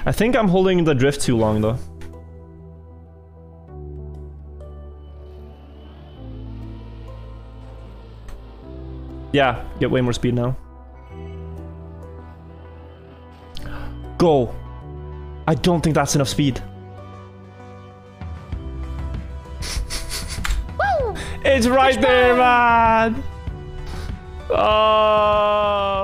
I think I'm holding the drift too long though. Yeah, get way more speed now. Go. I don't think that's enough speed. It's right there, man. Oh.